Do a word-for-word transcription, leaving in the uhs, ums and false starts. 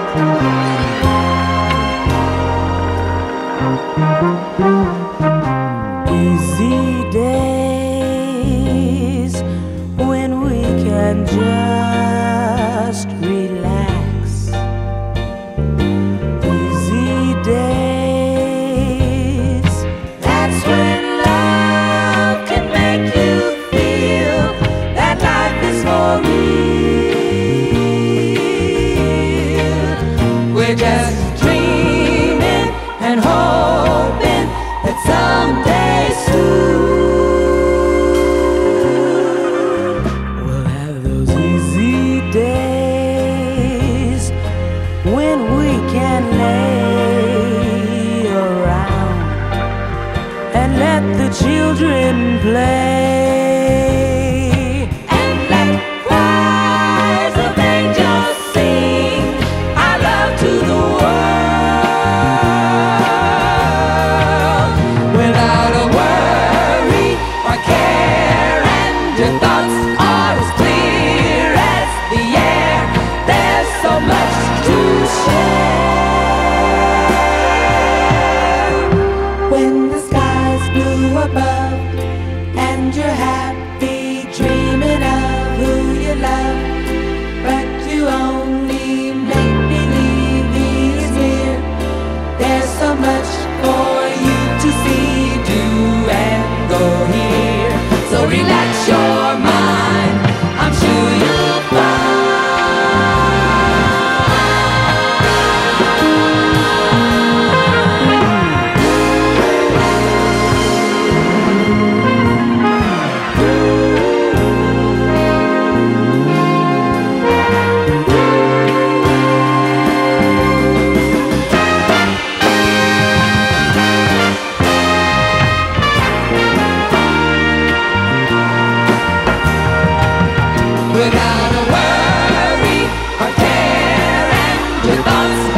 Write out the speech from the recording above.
Easy days when we can just relax. Easy days, that's when love can make you feel that life is for real. We're just dreaming and hoping that someday soon we'll have those easy days when we can lay around and let the children play and let choirs of angels sing our love to the world without a worry or care, and your thoughts are as clear as the air. There's so much to share when the sky's blue above and you're happy dreaming of who you love, but you only make believe he is near. There's so much for you to see, do and go here. So relax your mind, I'm sure you'll find. Without a worry or care, and your thoughts